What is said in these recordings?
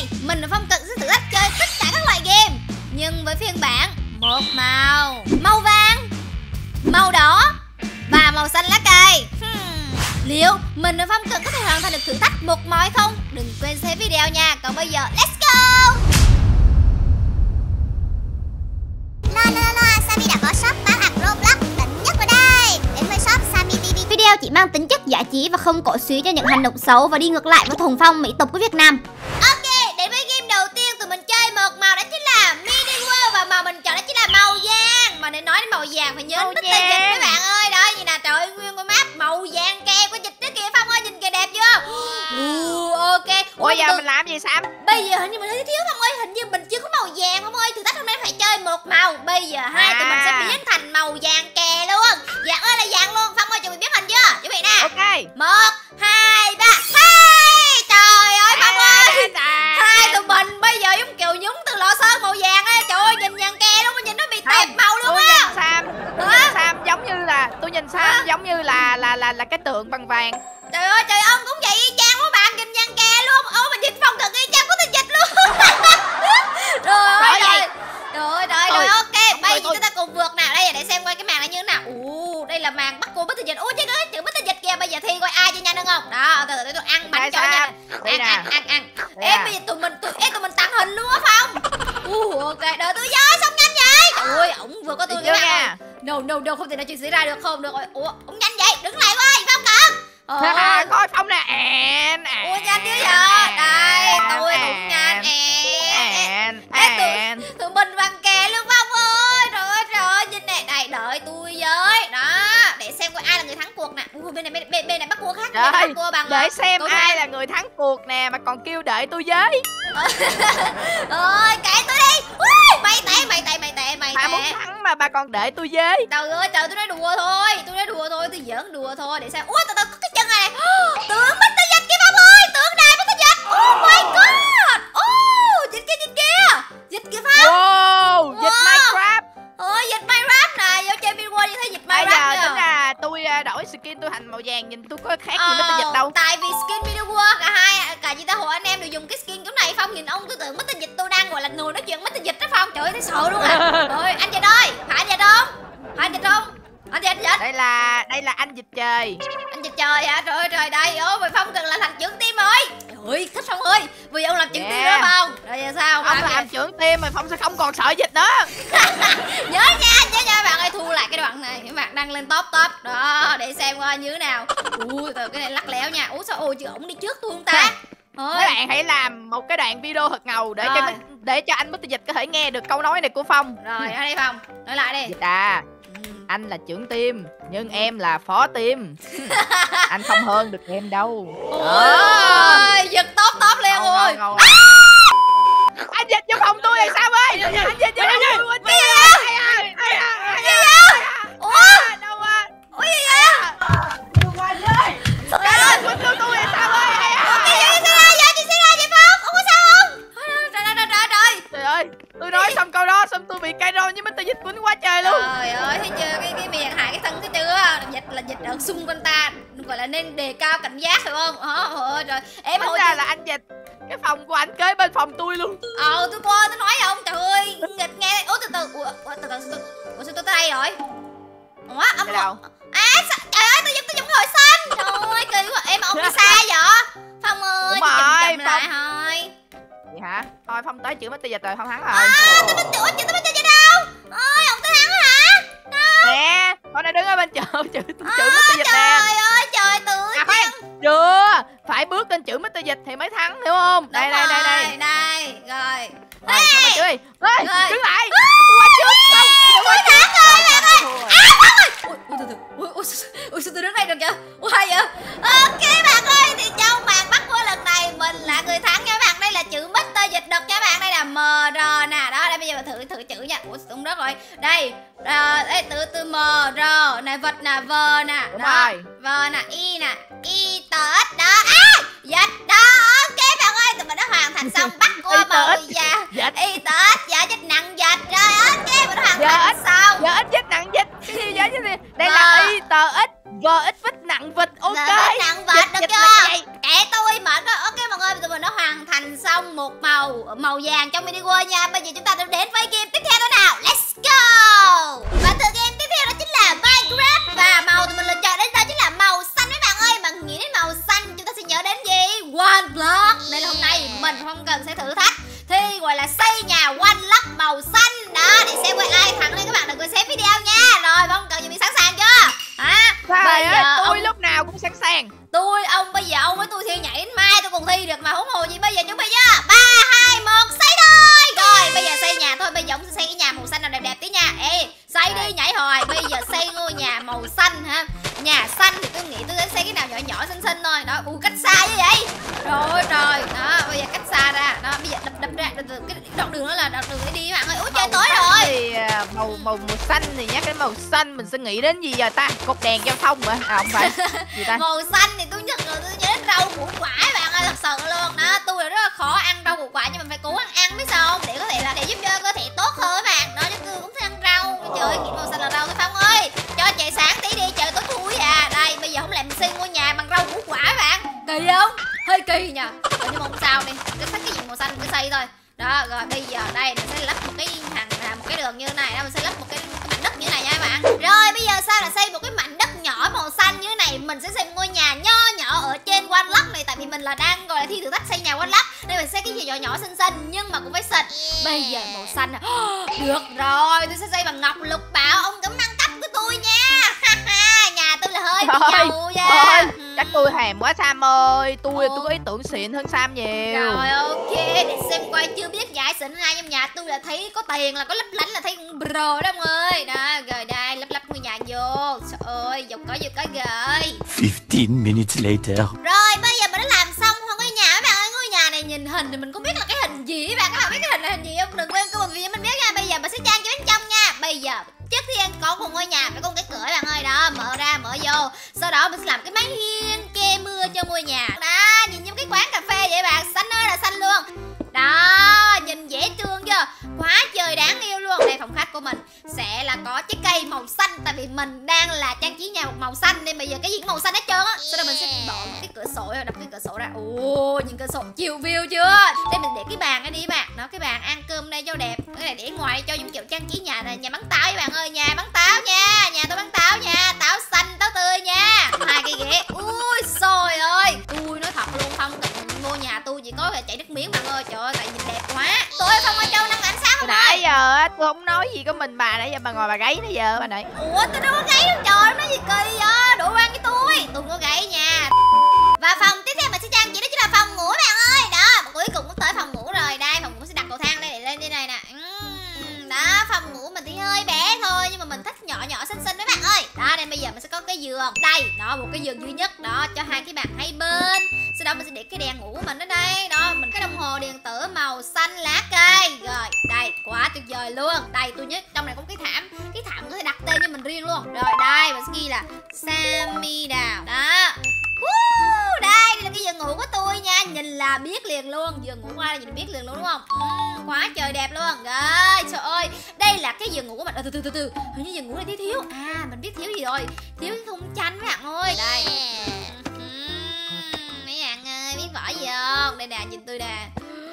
mình và Phong Cận sẽ thử thách chơi tất cả các loại game, nhưng với phiên bản một màu: màu vàng, màu đỏ và màu xanh lá cây. Liệu mình và Phong Cận có thể hoàn thành được thử thách một màu hay không? Đừng quên xem video nha. Còn bây giờ let's go. Sammy đã có shop bán hàng Roblox đỉnh nhất ở đây. Đến với shop Sammy BB. Video chỉ mang tính chất giải trí và không cổ suý cho những hành động xấu và đi ngược lại với thuần phong mỹ tục của Việt Nam. Ok, đến với game đầu tiên tụi mình chơi một màu, đó chính là Mini World, và màu mình chọn đó chính là màu vàng. Mà để nói đến màu vàng phải nhớ Mr. Dịch mấy bạn ơi. Đó, như nè, trời ơi, nguyên con map màu vàng keo của Dịch trước kìa Phong ơi, nhìn kìa đẹp chưa? Ok. Ủa giờ mình làm gì Sam? Bây giờ hình như mình hơi thiếu Phong ơi, hình như mình chưa có màu vàng Phong ơi. Thử thách hôm nay phải chơi một màu. Bây giờ tụi mình sẽ biến thành màu vàng kè luôn. Vàng ơi là vàng luôn. Phong ơi chuẩn bị biến hình chưa? Chuẩn bị nè. Ok. 1, 2, 3. Hey! Trời ơi Phong ơi. Hai tụi mình bây giờ giống kiểu nhúng từ lọ sơn màu vàng ấy. Trời ơi nhìn vàng kè luôn, nhìn nó bị tẹp màu luôn á. Sam giống như là tôi nhìn Sam giống như là cái tượng bằng vàng. Trời ơi trời, ông cũng vậy y chang của bạn, nhìn vàng kè luôn. Ô mà nhìn Phong Cận y chang của tôi Dịch luôn. Rồi ok. Bây giờ chúng ta cùng vượt nào. Đây để xem coi cái màn này như thế nào. Đây là màn bắt cô Mr. Dịch. Chứ cái chữ Mr. Dịch kìa. Bây giờ thi coi ai cho nhanh hơn không. Đó, từ từ tôi ăn bánh cho nhanh. Ăn. Bây giờ tụi mình tặng hình luôn á Phong. Ok, đợi tôi với, xong nhanh vậy. Trời ơi, ổng vừa có tôi với bạn. No, không thể nào chuyện xảy ra được, không được rồi. Ủa, ổng nhanh vậy, đứng lại coi Phong Cận. Coi Phong nè. Ủa nhanh dữ vậy. Đây, tôi cũng nhanh. Tụi mình bằng kè luôn Phong ơi. Trời ơi, nhìn nè. Đây, đợi tôi với. Đó, để xem coi ai là người thắng cuộc nè. Bên này bắt cua khác. Để xem ai là người thắng cuộc nè, mà còn kêu đợi tôi với. Ôi, kệ tôi đi. Mày tệ. Bà muốn thắng mà bà còn đợi tôi với. Trời ơi trời, tôi nói đùa thôi. Tôi giỡn đùa thôi. Để xem. Từ từ có cái chân này. Tượng Mr. Dịch kìa Phong ơi. Tượng đài Mr. Dịch. Oh my god. Dịch kia. Dịch kìa Phong. Wow, Dịch Minecraft. Dịch Minecraft nè. Vô chơi Minecraft như thấy Dịch Minecraft. Bây giờ tính là tôi đổi skin tôi thành màu vàng, nhìn tôi có khác gì Mr. Dịch đâu. Tại vì skin Minecraft cả chị ta hội anh em đều dùng cái skin kiểu này. Phong nhìn ông cứ tưởng Mr. Dịch tôi đang gọi là người nói chuyện Mr. Dịch đó Phong. Trời ơi thấy sợ luôn à. Rồi anh Dịch ơi, phải anh Dịch không? Anh Dịch. Đây là anh Dịch trời. Anh Dịch trời hả? Trời đây. Vậy Phong cần là thành trưởng team rồi. Trời ơi thích Phong ơi. Vì ông làm trưởng team đó Phong. Rồi giờ sao? Ông làm trưởng team mà Phong sẽ không còn sợ Dịch nữa. Nhớ nha bạn ơi, thu lại cái đoạn này. Các bạn đăng lên top. Đó, để xem coi như thế nào. Từ cái này lắc léo nha. Sao chứ ổng đi trước tôi không ta? Các bạn hãy làm một cái đoạn video thật ngầu để cho anh Mr. Dịch có thể nghe được câu nói này của Phong. Rồi, ở đây Phong. Nói lại đi. Dịch à, anh là trưởng team nhưng em là phó team. Anh không hơn được em đâu. Ôi, giật top liền rồi. Anh Dịch vô phòng tôi là sao ơi? Anh Dịch vô phòng tôi. Cái gì vậy? Ủa? Đâu à? Ủa gì vậy? Trời ơi, quýnh tôi là sao ơi? Cái gì xảy ra vậy Phong? Không có sao không? Trời ơi, tôi nói xong câu đó xong tôi bị cây roi với Mr. Dịch quýnh quá trời luôn. Trời ơi, thấy chưa, cái miệng hại cái thân cái chưa? Dịch là Dịch ở xung quanh ta, gọi là nên đề cao cảnh giác phải không? Rồi em hồi ra là anh Dịch, cái phòng của anh kế bên phòng tôi luôn. Tôi qua tôi nói không? Trời ơi, nghịch nghe. Từ từ sao tôi tới đây rồi? Ủa âm đâu? Trời ơi, tôi giống hồi xanh. Trời ơi, kỳ quá. Em mà ông đi xa vậy? Phong ơi, chậm lại thôi. Vậy hả? Thôi Phong tới chữ Mr. Dịch rồi, Phong thắng rồi. Tôi Mr. Dịch đâu? Ôi, ông tới thắng hả? Nè, con này đứng ở bên chữ Mr. Dịch nè. Trời ơi, trời tự nhiên. Chưa, phải bước lên chữ Mr. Dịch thì mới thắng, hiểu không? Đây. Đây, rồi. Xong rồi chơi. Đứng lại. Tôi thắng rồi bạn ơi. Ui sao tôi đứng đây được vậy? Hay vậy? Ok bạn ơi, thì trong màn bắt cua lần này mình là người thắng nha bạn. Đây là chữ Mr. Dịch đực nha bạn. Đây là MR nè. Đó, đây bây giờ thử chữ nha. Ủa tung đất rồi. Đây. Đây từ MR này, vật nè, V nè. Đó. V nè, Y nè. Y T X đó. Dịch đó. Ok bạn ơi, tụi mình đã hoàn thành xong bắt cua màu vàng. Y T X dạ dịch nặng dịch. Rồi ok, mình đã hoàn thành xong. Giờ ít dịch nặng dịch. Cái gì vậy? Đây là Y T X V X vít nặng vịt. Ok. Nặng vịt được chưa? kệ tôi mệt quá. Ok mọi người, tụi mình đã hoàn thành xong một màu vàng trong mini world nha. Bây giờ chúng ta sẽ đến với game tiếp theo đó nào. Let's go. Và tựa game tiếp theo đó chính là Minecraft. Và màu tụi mình lựa chọn đến đó chính là màu xanh mấy bạn ơi. Mà nghĩ đến màu xanh chúng ta sẽ nhớ đến gì? One block. Nên hôm nay mình không cần sẽ thử thách thì gọi là xây nhà one block màu xanh đó, để xem coi ai thắng. Nên các bạn đừng quên xem video nha. Rồi không cần chuẩn bị sẵn sàng chưa hả? Bây giờ tôi lúc nào cũng sẵn sàng. Ông bây giờ ông với tôi thi nhảy đến mai tôi còn thi được mà, huống hồ gì. Bây giờ chuẩn bị chưa? 3, 2, 1 xây thôi. Rồi bây giờ xây nhà thôi. Bây giờ ông sẽ xây cái nhà màu xanh nào đẹp đẹp tí nha. Ê xây đi, nhảy hồi. Bây giờ xây ngôi nhà màu xanh ha. Nhà xanh thì tôi nghĩ tôi sẽ xây cái nào nhỏ nhỏ xinh xinh thôi đó. Cách xa như vậy. Rồi đó, bây giờ cách xa ra đó. Bây giờ đập ra cái đoạn đường đó là đoạn đường để đi bạn ơi. Ủa trời tối rồi. Thì màu xanh thì nhắc đến màu xanh mình sẽ nghĩ đến gì giờ ta? Cột đèn giao thông hả? À không phải. Gì ta? Màu xanh thì tôi nhớ đến rau củ quả bạn ơi, thật sự luôn đó. Tôi là rất là khó ăn rau củ quả nhưng mà phải cố ăn biết sao không, để có thể là để giúp cho cơ thể tốt hơn các bạn đó. Chứ tôi cũng thích ăn rau. Trời ơi, nghĩ màu xanh là rau. Cái Phong ơi cho chạy sáng tí đi, trời tối thui à. Đây bây giờ không làm xây ngôi nhà bằng rau củ quả các bạn, kỳ không? Hơi kỳ nha. Nhưng mà không sao đi, cái thích cái gì màu xanh cứ xây thôi đó. Rồi bây giờ đây mình sẽ lắp một cái đường như thế này đó. Mình sẽ lắp một cái mảnh đất như thế này nha các bạn. Rồi bây giờ sao là xây một cái mảnh đất nhỏ màu xanh như thế này. Mình sẽ xây một ngôi nhà nho nhỏ ở trên one block này. Tại vì mình là đang gọi là thi thử thách xây nhà one block nên mình xây cái gì nhỏ nhỏ xinh xinh nhưng mà cũng phải xịn. Bây giờ màu xanh được rồi, tôi sẽ xây bằng ngọc lục bảo. Ông cấm nâng cấp của tôi nha. Nhà tôi là hơi bị giàu nha. Chắc tôi hèm quá Sam ơi. Tôi có ý tưởng xịn hơn Sam nhiều. Rồi ok, để xem coi chưa biết giải xịn ai trong nhà tôi là thấy có tiền là có lấp lánh là thấy bro đó ông ơi. Đó rồi đây lắp ngôi nhà vô. Trời ơi giàu có rồi. 15 minutes later. Rồi bây giờ mình đã làm xong ngôi nhà các bạn ơi. Ngôi nhà này nhìn hình thì mình không biết là cái hình gì các bạn. Các bạn biết cái hình là hình gì không? Đừng quên comment video mình biết nha. Bây giờ mình sẽ trang cho bên trong nha. Bây giờ trước tiên có một ngôi nhà phải có một cái cửa các bạn ơi đó, mở ra mở vô. Sau đó mình sẽ làm cái mái hiên che mưa cho ngôi nhà đó. Nhìn như cái quán cà phê vậy bạn, xanh ơi là xanh luôn đó, nhìn dễ thương chưa, quá trời đáng yêu luôn. Đây phòng khách của mình sẽ là có trái cây màu xanh, tại vì mình đang là trang trí nhà một màu xanh nên bây giờ cái gì cũng màu xanh hết trơn á. Sau đó mình sẽ bỏ cái cửa sổ rồi đập cái cửa sổ ra. Ồ nhìn cửa sổ chiều view chưa. Đây mình để cái bàn ở đi bạn đó, cái bàn ăn cơm đây cho đẹp. Cái này để ngoài cho những kiểu trang trí nhà này. Nhà bắn táo các bạn ơi, nhà bắn táo nha, nhà tôi bắn táo nha, táo xanh táo tươi nha. 2 cây ghế. Ui trời ơi, tôi nói thật luôn Phong, ngôi nhà tôi chỉ có chảy nước miếng bạn ơi. Trời ơi tại nhìn đẹp quá. Tôi Phong ở Châu năng ánh sáng không nãy giờ tôi không nói gì có mình bà nãy giờ bà ngồi bà gáy nãy giờ bà này. Ủa tôi đâu có gáy đâu trời, nói gì kỳ vậy, đổ oan với tôi không có gáy nha. Và phòng tiếp theo mình sẽ trang trí đó chính là phòng ngủ bạn ơi. Đó cuối cùng cũng tới phòng ngủ rồi. Đây phòng ngủ sẽ đặt cầu thang đây để lên đây này nè. Đó phòng ngủ mình thì hơi bé thôi nhưng mà mình thích nhỏ nhỏ xinh xinh đấy bạn ơi. Đó đây bây giờ mình sẽ có cái giường đây đó, một cái giường duy nhất đó cho 2 cái bàn hai bên. Sau đó mình sẽ để cái đèn ngủ của mình ở đây đó, mình cái đồng hồ điện tử màu xanh lá cây. Rồi đây quá tuyệt vời luôn. Đây tôi nhớ trong này có cái thảm có thể đặt tên cho mình riêng luôn. Rồi đây mình sẽ ghi là Sammy Đào đó. Đây là cái giường ngủ của tôi nha, nhìn là biết liền luôn. Giường ngủ qua là nhìn biết liền luôn đúng không? Quá trời đẹp luôn. Rồi trời ơi, đây là cái giường ngủ của mình. Từ hình như giường ngủ này thiếu. À mình biết thiếu gì rồi, thiếu cái khung tranh các bạn ơi. Đây mấy bạn ơi biết vỏ gì không? Đây nè nhìn tôi nè.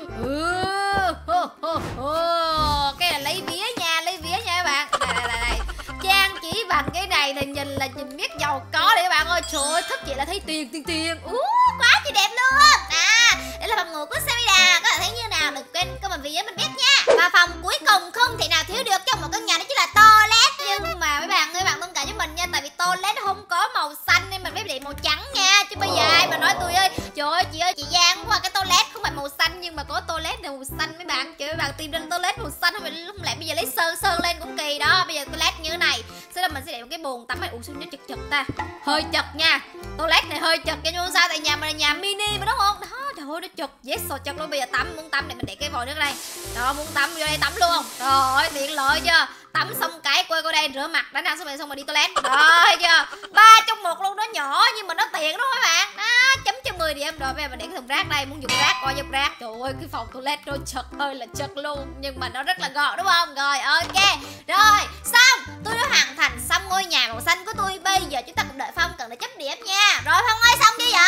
Cái là lấy vía nha các bạn. Đây trang trí bằng cái này thì nhìn biết giàu có đấy các bạn ơi. Trời ơi thức vậy là thấy tiền. Quá trời đẹp luôn. Đây là phòng ngủ của Sammy Đào, các bạn thấy như nào đừng quên comment video mình biết nha. Và phòng cuối cùng không thể nào thiếu được trong một căn nhà đó chính là toilet. Nhưng mà mấy bạn ơi bạn thông cảm với mình nha, tại vì toilet không có màu xanh nên mình phải để màu trắng nha. Chứ bây giờ ai mà nói tôi ơi trời ơi chị Giang qua cái toilet không phải màu xanh nhưng mà có toilet là màu xanh mấy bạn. Trời ơi bạn tìm ra toilet màu xanh không lẽ bây giờ lấy sơn lên cũng kỳ đó. Bây giờ toilet như thế này, sau đó mình sẽ để một cái bồn tắm này. Ủa sao nó chật ta, hơi chật nha, toilet này hơi chật cho nhưng sao tại nhà mình là nhà mini mà đúng không? Đó trời ơi nó chật, yes so chật luôn. Bây giờ muốn tắm để mình để cái vòi nước đây đó, muốn tắm vô đây tắm luôn. Rồi tiện lợi chưa, tắm xong cái quay qua đây rửa mặt đánh răng xong rồi đi toilet. Rồi chưa, 3 trong 1 luôn. Nó nhỏ nhưng mà nó tiện đúng không các bạn? Đó chấm cho 10 điểm. Rồi bây giờ mình để cái thùng rác đây, muốn dùng rác coi dùng rác. Trời ơi cái phòng toilet nó chật ơi là chật luôn nhưng mà nó rất là gọn đúng không? Rồi ok rồi xong, tôi đã hoàn thành xong ngôi nhà màu xanh của tôi. Bây giờ chúng ta cùng đợi Phong cần để chấm điểm nha. Rồi Phong ơi xong chưa vậy?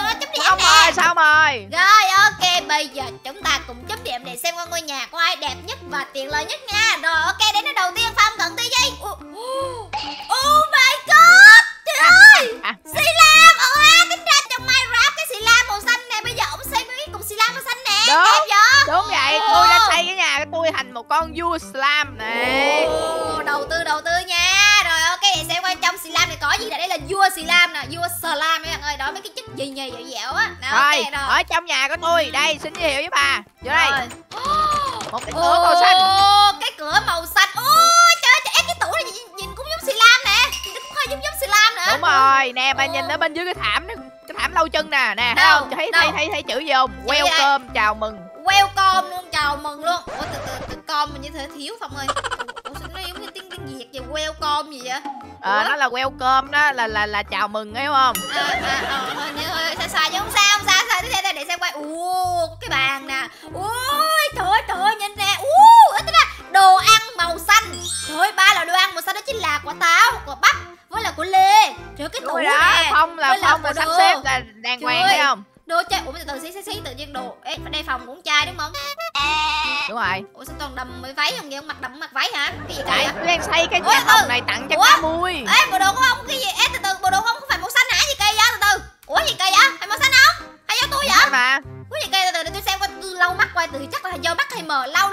cho nó chấm điểm Xong nè. rồi, xong rồi. Rồi ok, bây giờ chúng ta cùng chấm điểm để xem ngôi nhà của ai đẹp nhất và tiện lợi nhất nha. Rồi ok, đến nơi đầu tiên Phong cần tí gì? Oh my god. Trời ơi, xì lam. Tính ra trong Minecraft cái xì lam màu xanh nè, bây giờ ông xây mới cùng xì lam màu xanh nè. Đúng. Đẹp vậy? Đúng vậy, tôi đã xây cái nhà của tôi thành một con vua slam nè. Đầu tư nha. Rồi ok, để xem qua trong xì lam này có gì nè. Đây là vua xì lam nè, vua slam mấy bạn ơi. Đó mấy cái chất gì nhì dẻo dẻo á. Rồi, Okay, ở trong nhà của tôi, đây xin giới thiệu với bà. Vô đây. Rồi. Một cái cửa màu xanh. Cái cửa màu xanh. Ôi trời ơi, cái tủ này nhìn cũng giống xì lam nè. Nhìn cũng hơi giống xì lam nữa. Đúng rồi, nè bà nhìn ở bên dưới cái thảm lâu chân nè, thấy không? Thấy chữ gì không? Welcome, chào mừng. Welcome luôn, chào mừng luôn. Ủa từ com mình như thế thiếu Phong ơi. Ủa sao nó giống như tiếng Việt vậy? Welcome gì vậy? Nó là welcome đó, là chào mừng hiểu không? Thôi sai chứ không sao. Để xem quay. Cái bàn nè. Ôi trời ơi nhìn nè. Tính ra đồ ăn màu xanh. Trời ơi, 3 loại đồ ăn màu xanh đó chính là quả táo, quả bắp với là quả lê. Trời cái tủ nè. Phong là sắp xếp là đàng hoàng thấy không? Đồ chơi. Ủa từ xí tự nhiên đồ. Ê, đây phòng cũng trai đúng không? Đúng rồi. Ủa sao toàn đầm mấy váy không vậy? Ông mặc đầm mặc váy hả? Cái gì Tại vậy? tôi đang xây cái nhà phòng này tặng cho cá mui. Ê, bộ đồ của ông cái gì? Ê, từ bộ đồ của ông không phải màu xanh hả? Gì kỳ vậy? Từ. Ủa gì kỳ vậy? Phải màu xanh không? Hay do tôi vậy? Mà. Ủa gì kỳ? Từ tôi xem qua, tôi lau mắt qua, từ chắc là do mắt hay mờ. Lau.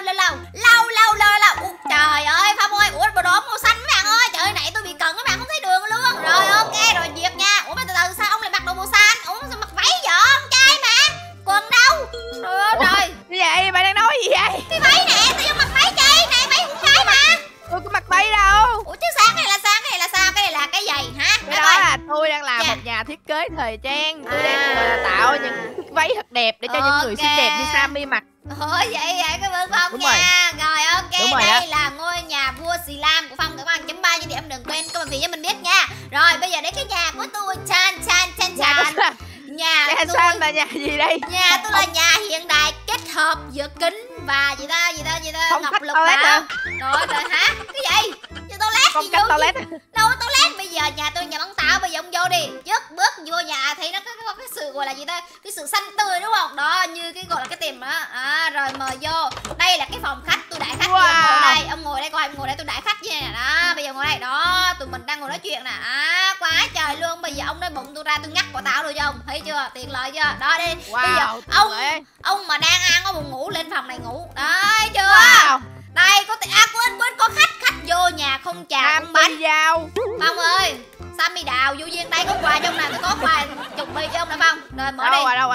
Trời ơi Phong ơi, ủa bộ đồ màu xanh các bạn ơi. Trời ơi nãy tôi bị cận các bạn không thấy đường luôn. Rồi ok, rồi duyệt nha. Ủa mà từ sao ông lại mặc đồ màu xanh? Ủa sao mặc váy vậy? Con trai mà. Quần đâu? Rồi. Như vậy bà đang nói gì vậy? Cái váy nè, tôi đang mặc váy chi? Này váy con trai mà. Tôi có mặc váy đâu. Ủa chứ sáng cái này là sao? Cái này là cái giày hả? Cái đó là tôi đang làm một nhà thiết kế thời trang. Tôi đang tạo những váy thật đẹp để cho những người xinh đẹp như Sammy mặc. Vậy cái bữa Phong nha. Rồi ok, đây là ngôi nhà vua xì lam của Phong. Các bạn chấm 3 như điểm, đừng quên comment vì cho mình biết nha. Rồi bây giờ đến cái nhà của tôi. Chan. Nhà tôi là nhà gì đây? Nhà tôi là nhà hiện đại kết hợp giữa kính và gì ta Ngọc lục bảo. Rồi hả? Cái gì? Chứ toilet gì vô? Đâu toilet. Bây giờ nhà tôi nhà bắn táo. Bây giờ ông vô đi. Trước bước vô nhà thấy nó có cái sự gọi là gì ta? Cái sự xanh tươi đúng không? Đó như cái gọi là cái tiệm đó. Rồi mời vô. Đây là cái phòng khách. Tôi đãi khách. Ngồi đây. Ông ngồi đây coi. Em ngồi đây tôi đãi khách nha. Đó bây giờ ngồi đây. Đó tụi mình đang ngồi nói chuyện nè. Quá trời luôn. Bây giờ ông nói bụng tôi ra tôi ngắt quả táo được không? Thấy chưa? Tiện lợi chưa? Đó đi. Bây giờ ông mà đang ăn có buồn ngủ lên phòng này ngủ. Đấy chưa? Đây có quên có khách vô nhà không trà không bánh. Phong ơi, Sammy đào vô duyên đây có quà trong này, tôi có quà chục bi cho ông nè Phong. Rồi mở đi. Đâu.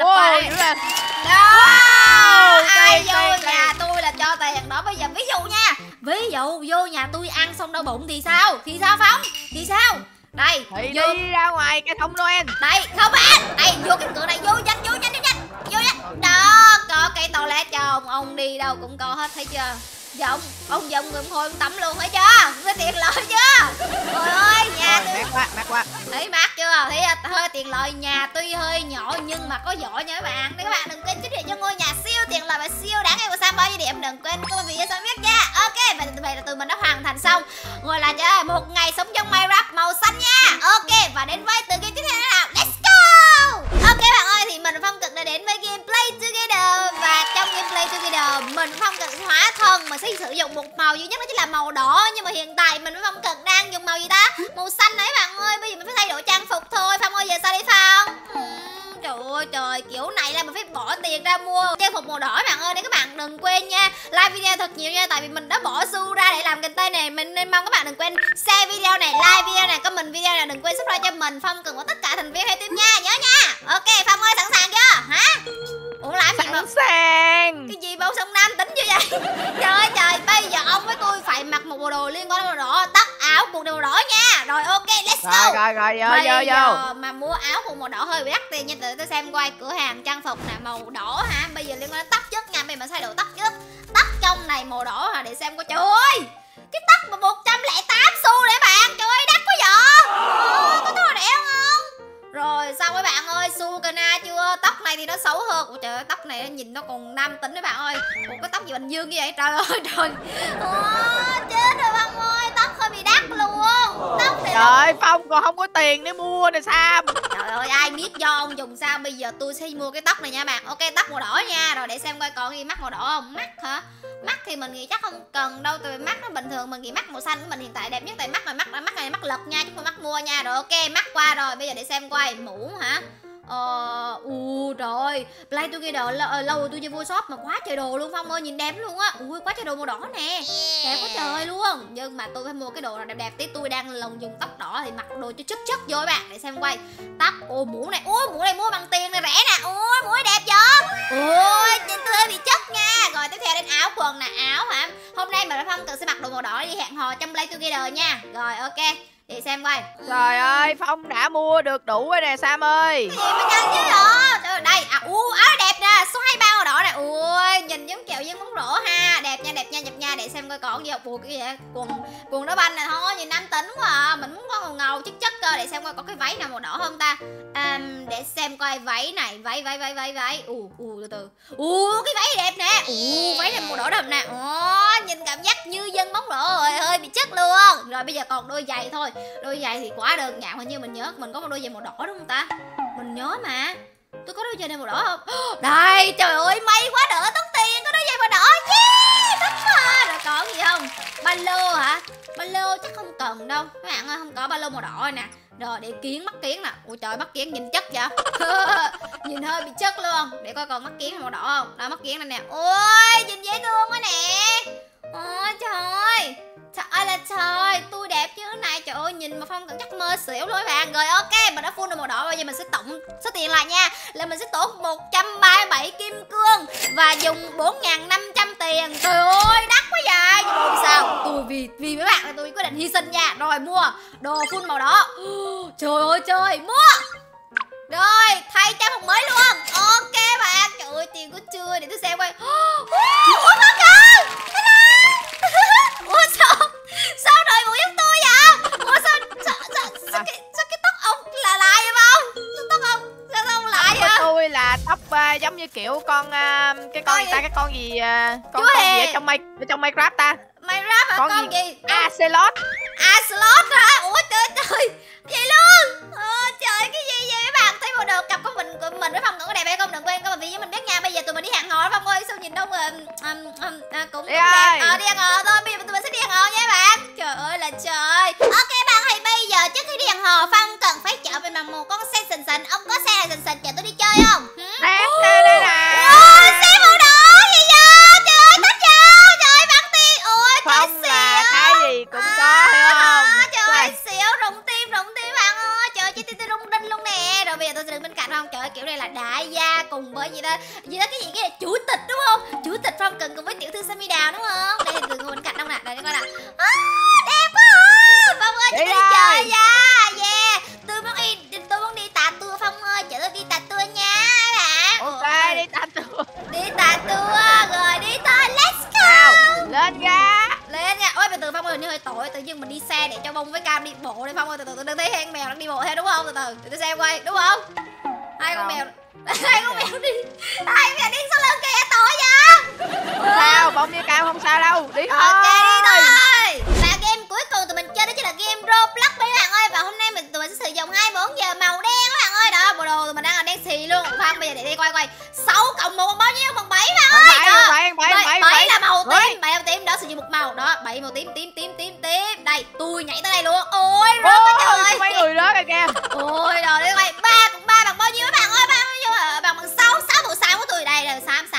Ai vô nhà tôi là cho tiền đó. Bây giờ ví dụ vô nhà tôi ăn xong đau bụng thì sao? Phong? Thì sao? Đây, thì đi ra ngoài cái thông Noel. Đây, không bạn. Đây vô cái cửa này, vô nhanh. Đó, có cái toilet cho ông đi đâu cũng có hết, thấy chưa? Giờ ông người thôi tắm luôn thấy chưa? Cái tiện lợi chưa? Trời ơi, nhà tôi mát quá. Thấy mát chưa? Thấy hơi tiện lợi, nhà tuy hơi nhỏ nhưng mà có giỏi nha các bạn. Nên các bạn đừng quên chúc cho ngôi nhà siêu tiện lợi và siêu đáng yêu của Sam bao nhiêu điểm, đừng quên comment video cho biết nha. Ok, vậy là tụi mình đã hoàn thành xong gọi là chơi một ngày sống trong Minecraft màu xanh nha. Ok, và đến với tựa game tiếp theo nào. Let's go. Ok bạn ơi, thì mình Phong Cực đã đến với gameplay together. Và trong gameplay together mình Phong Cực hóa thân mà sẽ sử dụng một màu duy nhất đó chính là màu đỏ. Nhưng mà hiện tại mình Phong Cực đang dùng màu gì ta? Màu xanh đấy bạn ơi. Bây giờ mình phải thay đổi trang phục thôi. Phong ơi, giờ sao đi Phong? Trời, kiểu này là mình phải bỏ tiền ra mua trang phục màu đỏ bạn ơi. Nên các bạn đừng quên nha, like video thật nhiều nha. Tại vì mình đã bỏ xu ra để làm content này. Mình nên mong các bạn đừng quên share video này, like video này, comment video này. Đừng quên subscribe cho mình, Phong Cực và tất cả thành viên hay team nha. Nhớ nha. Ok, Phong ơi sẵn sàng chưa? Hả? Ủa làm gì mà? Sẵn sàng. Cái gì bao sông Nam tính chưa vậy? Trời, bây giờ ông với tôi phải mặc một bộ đồ liên quan đến màu đỏ, tất áo cùng màu đỏ nha. Rồi ok, let's go. Rồi vô. Mà mua áo cùng màu đỏ hơi bị đắt tiền nha. Tự tôi xem quay cửa hàng trang phục nè, màu đỏ hả? Bây giờ liên quan đến tóc trước nha. Bây giờ mình thay đổi tóc trước. Tóc trong này màu đỏ hả? Để xem coi. Trời ơi, cái tóc mà 108 xu đấy bạn. Trời ơi, đắt quá vậy. Có tóc đẹp không? Rồi xong các bạn ơi, su cana chưa? Tóc này thì nó xấu hơn. Ủa trời ơi, tóc này nhìn nó còn nam tính đấy bạn ơi. Ủa cái tóc gì Bình Dương như vậy? Trời ơi trời. Chết rồi Phong ơi, tóc hơi bị đắt luôn. luôn. Tóc thì Trời, Phong còn không có tiền để mua nè Sam. trời ơi, ai biết do ông dùng sao. Bây giờ tôi sẽ mua cái tóc này nha bạn. Ok, tóc màu đỏ nha. Rồi để xem coi còn gì mắt màu đỏ không. Mắt hả? Mắt thì mình nghĩ chắc không cần đâu, tại vì mắt nó bình thường. Mình nghĩ mắt màu xanh của mình hiện tại đẹp nhất. Tại mắt này mắt lật nha, chứ không mắt mua nha. Rồi ok, mắt qua rồi. Bây giờ để xem coi mũ hả? Trời, Play Together lâu rồi tôi chơi vui shop mà quá trời đồ luôn Phong ơi, nhìn đẹp luôn á. Ui, quá trời đồ màu đỏ nè, đẹp quá trời luôn. Nhưng mà tôi phải mua cái đồ nào đẹp đẹp tí. Tôi đang lòng dùng tóc đỏ thì mặc đồ cho chất vô các bạn. Để xem quay tóc. Mũ này, mũ này mua bằng tiền này rẻ nè. Mũ này đẹp chưa? Nhìn tôi hơi bị chất nha. Rồi tiếp theo đến áo quần nè. Áo hả? Hôm nay mà Phong cần sẽ mặc đồ màu đỏ đi hẹn hò trong Play Together nha. Rồi ok, để xem coi. Trời ơi, Phong đã mua được đủ rồi nè Sam ơi. Gì mà nhanh chứ hả? Trời ơi, đây, áo đẹp nè, số 23 màu đỏ nè. Ui, nhìn giống kẹo dân bóng rổ ha. Đẹp nha, đẹp nha. Để xem coi còn gì không. Cái gì vậy? Quần đá banh nè, thôi nhìn nam tính quá à. Mình muốn có ngầu chất cơ. Để xem coi có cái váy nào màu đỏ không ta. Để xem coi váy này, váy. Từ từ. Cái váy đẹp nè. Váy này màu đỏ đậm nè. Nhìn cảm giác như dân bóng rổ rồi, hơi bị chất luôn. Rồi bây giờ còn đôi giày thôi. Đôi giày thì quá đơn giản, hình như mình nhớ mình có một đôi giày màu đỏ đúng không ta? Mình nhớ mà. Tôi có đôi giày này màu đỏ không? Đây, trời ơi, may quá, đỡ tốn tiền, có đôi giày màu đỏ. Yeah, thích quá. Rồi còn gì không? Ba lô hả? Ba lô chắc không cần đâu. Các bạn ơi, không có ba lô màu đỏ nè. Rồi để mắt kiến nè. Ôi trời, mắt kiến nhìn chất vậy. Nhìn hơi bị chất luôn. Để coi còn mắt kiến màu đỏ không? Đó, mắt kiến này nè. Ôi, nhìn dễ thương quá nè. Ôi trời ơi. Trời ơi là trời, tôi đẹp như thế này. Trời ơi, nhìn mà Phong cảm chắc mơ xỉu luôn các bạn. Rồi ok, mình đã full được màu đỏ. Bây giờ mình sẽ tổng số tiền lại nha. Là mình sẽ tốn 137 kim cương và dùng 4.500 tiền. Trời ơi, đắt quá vậy. Nhưng mà sao? Tôi vì mấy bạn là tôi quyết định hy sinh nha. Rồi mua đồ full màu đỏ. Trời, mua. Rồi, thay trang phục mới luôn. Ok bạn. Trời ơi, tiền của chưa. Để tôi xem coi. Ủa má cơ. Ủa sao đội mũ giống tôi vậy? Ủa sao cái tóc ông là lại vậy không? Tóc ông sao ông lại vậy? Tôi là tóc giống như kiểu con cái con gì ta, cái con gì con gì ở trong Minecraft ta? Minecraft hả? Con gì? Axolot. Axolot hả? Ủa trời vậy luôn. Trời, cái gì vậy mấy bạn? Thấy bộ đồ cặp của mình với Phong có đẹp hay không? Đừng quên comment với mình biết nha. Bây giờ tụi mình đi hẹn hò Phong ơi. Sao nhìn đông cũng đẹp. Đi hẹn hò thôi. Bây giờ tụi mình sẽ đi hẹn hò nha các bạn. Trời ơi là trời. Ok bạn, thì bây giờ trước khi đi hẹn hò Phong cần phải chở về bằng một con xe xịn. Ông có xe xịn chở tôi đi chơi không? Đây nè. Xe màu đỏ gì vậy? Trời ơi, thích chưa? Trời, bắn tiền. Ôi Phong là cái gì cũng có phải không? Trời ơi, xỉu rụng tim bạn ơi. Trời ơi, trái tim tôi rung đinh luôn nè. Rồi bây giờ tôi sẽ đứng bên cạnh Phong. Trời ơi, kiểu này là đại gia cùng với gì đó cái gì, cái chủ tịch đúng không? Chủ tịch Phong cần cùng với tiểu thư Sammy Đào đúng không? Đây tôi ngồi bên cạnh Phong nè. Đây coi nè. Đẹp quá à. Phong ơi, chúng ta đi chơi nha. Yeah, tôi muốn đi tà tour Phong ơi, chở tôi đi tà tour nha bạn. Ok, đi tà tour. Đi tà tour rồi đi thôi, let's go. Nào, lên nha. Ôi từ Phong ơi, như hơi tội, tự nhiên mình đi xe để cho Bông với Cam đi bộ đi Phong ơi. Từ tôi đang thấy hai con mèo đang đi bộ theo đúng không? Từ để tôi xem coi đúng không? Hai con mèo đi, hai mèo đi sau lưng kìa, tội vậy. Sao Bông với Cam không sao đâu, đi thôi. Ok, đi thôi. Và game cuối cùng tụi mình chơi đó chính là game Roblox mấy bạn ơi. Và hôm nay tụi mình sẽ sử dụng 24 giờ màu đen các bạn ơi. Đó, bộ đồ tụi mình đang là đen xì luôn. Phong bây giờ để đi coi 6 cộng 1 bao nhiêu? Bằng 7 bạn ơi. Bảy là màu tím, 7 màu tím đó, sử dụng một màu đó, 7 màu tím. Đây, tôi nhảy tới đây luôn. Ôi, rớt quá trời. Mấy người rớt rồi kìa. Ôi rồi đây coi, 3 cộng 3 bằng bao nhiêu các bạn ơi? Bao nhiêu? Bằng 6 màu xám của tôi đây là xám.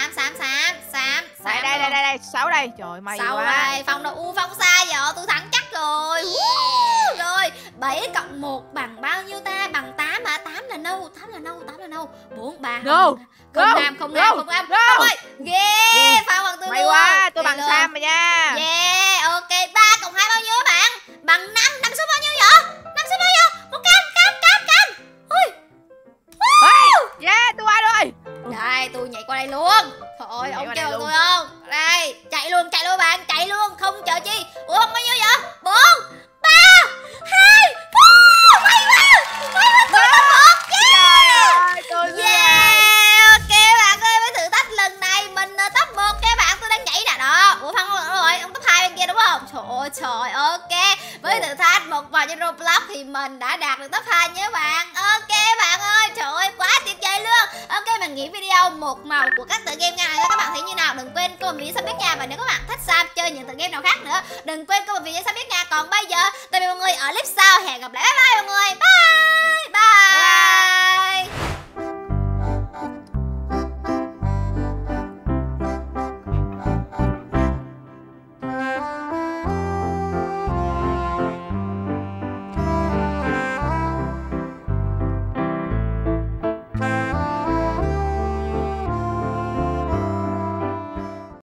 Đây, 6 đây. Trời may quá. Đây, Phong đâu Phong sai giờ, tôi thắng chắc rồi. Rồi, 7 cộng 1 bằng bao nhiêu ta? Bằng 8 hả? 8 là nâu. 4 3 không nam. Phong ơi. Ghê, Phong bằng tôi. May quá, tôi bằng Sam rồi nha. Yeah, ok. 3 cộng 2 bao nhiêu các bạn? Bằng 5. 5 số bao nhiêu vậy? 5 số bao nhiêu? Một cam. Ui. Yeah, tôi qua rồi. Đây, tôi nhảy qua đây luôn. Trời ơi, ông kêu tôi không? Đây, chạy luôn bạn, chạy luôn, không chờ chi. Ủa bằng bao nhiêu vậy? 4 3 2 1. May quá, tôi là 1. Yeah, ok bạn ơi, với thử thách lần này mình top 1 các bạn, tôi đang nhảy nè đó. Ủa Phong rồi, ông top 2 bên kia đúng không? Trời ơi, ok. Với thử thách một vòng trên Roblox thì mình đã đạt được top 2 nha các bạn. Ok bạn ơi, trời ơi quá tuyệt vời luôn. Ok, mình nghĩ video một màu của các tựa game này các bạn thấy như nào, đừng quên comment phía dưới nha. Và nếu các bạn thích Sam chơi những tựa game nào khác nữa, đừng quên comment phía dưới nha. Còn bây giờ tạm biệt mọi người ở clip sau.